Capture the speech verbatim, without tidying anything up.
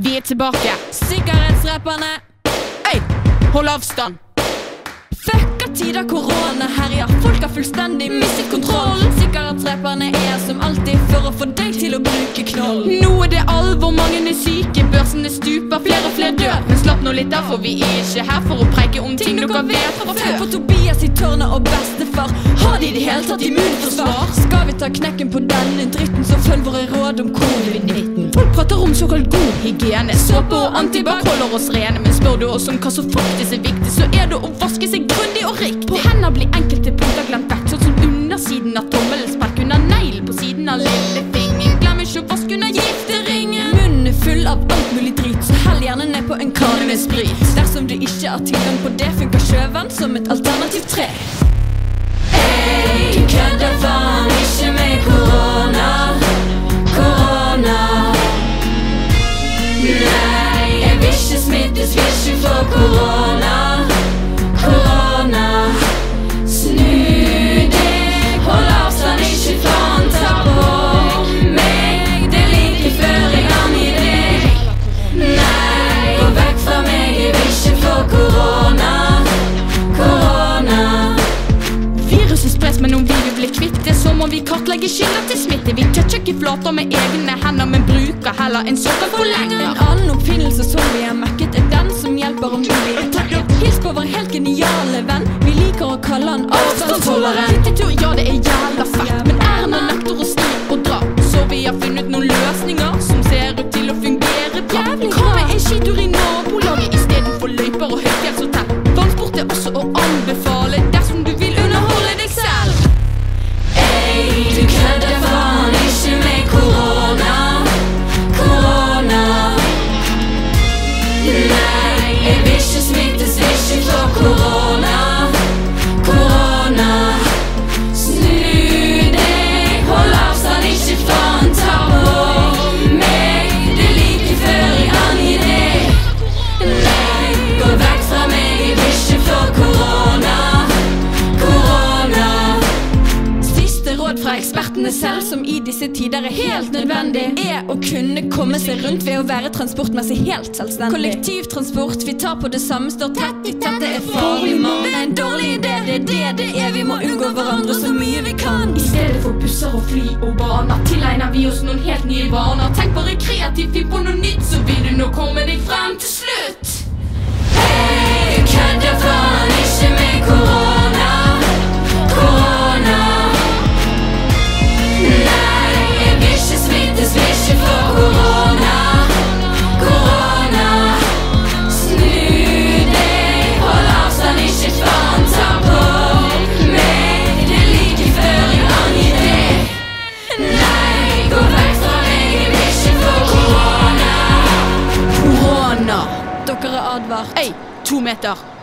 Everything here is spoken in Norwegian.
Vi er tilbake. Sikkerhetsrepperne. Ei, hold avstand. Fucka tider korona herjer. Folk har fullstendig mistet kontroll. Sikkerhetsrepperne er som alltid for å få deg til å bruke knoll. Nå er det alvor, mange er syke, børsene stuper, flere og flere dør. Men slapp nå litt av, for vi er ikke her for å preike om ting dere vet fra før. For Tobias i tårnet og bestefar, har de i det hele tatt immunforsvar? Skal vi ta knekken på denne dritten, så følg våre råd om covid nitten. Folk prater om såkalt god hygiene, såpe og antibac holder oss rene. Men spør du oss om hva som faktisk er viktig, så er det å vaske seg grundig og riktig. På hender blir enkelte punkter glemt vekk, sånn som undersiden av tommelspelk, under neglen på siden av lillefingeren. Glem ikke å vaske under gifteringen. Munnen er full av alt mulig drit, så hell gjerne ned på en kanne med sprit. Dersom du ikke har tilgang på det, funker sjøvann som et alternativ tre. Hey, kødder faen ikke med korona, korona. Nei, jeg vil ikke smittes, vil ikke få korona, korona. Snu deg, hold avstand, ikke faen ta på meg. Det er like før jeg angir deg. Nei, gå vekk fra meg, jeg vil ikke få korona, korona. Viruset spres, men om vi vil bli kvitt det, så må vi kartlegge kilder til smitte. Vi toucher ikke flater med egne hender, men bruker heller en såkalt forlenger. En annen oppfinnelse som vi har mekket, er den som hjelper om mulig å trekke. Hils på vår helt geniale venn, vi liker å kalle han avstandsholderen. Hyttetur, ja det er jævla fett, men Erna nekter å sni og dra. Så vi har funnet noen løsninger som ser ut til å fungere bra. Hva med en skitur i nabolaget i stedet for løyper og høyfjellshotell? Vannsport er også å anbefale dersom du vil underholde deg selv. Ei, du kødder faen ikke med korona, korona. Nei, jeg vil ikke smittes, vil ikke få korona, korona. Snu deg, hold avstand, ikke faen ta på meg. Det er like før jeg angir deg. Nei, gå vekk fra meg, jeg vil ikke få korona, korona. Siste råd fra ekspertene selv, som i disse tider er helt nødvendig, er å kunne komme seg rundt ved å være transportmessig helt selvstendig. Kollektivtransport vi tar på det samme står tett i tett, det er farlig, mann. Det er en dårlig idé, det er det det er. Vi må unngå hverandre så mye vi kan. I stedet for busser og fly og baner, tilegner vi oss noen helt nye vaner. Tenk bare kreativt, finn på noe nytt, så vil du nå komme deg frem til slutt. Hey, du kødder faen ikke med korona, korona. Nei, jeg vil ikke smittes, vil ikke få korona, korona. Snu deg, hold avstand, ikke faen ta på meg. Det er like før jeg angir deg. Nei, gå vekk fra meg, jeg vil ikke få korona, Korona. dere er advart. Ei, to meter.